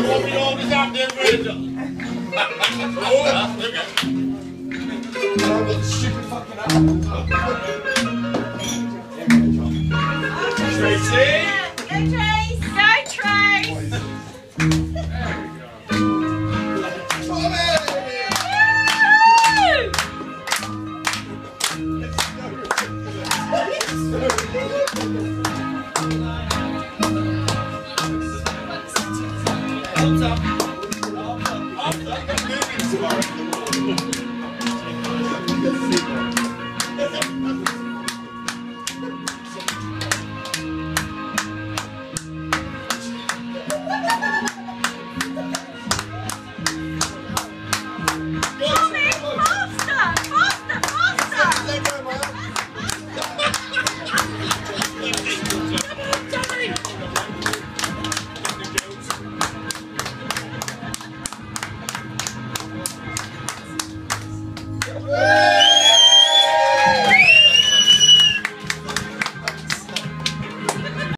want me to hold this out there, Brenda? Stupid fucking up. Tracey! Go Trace! Go Trace! Thumbs up.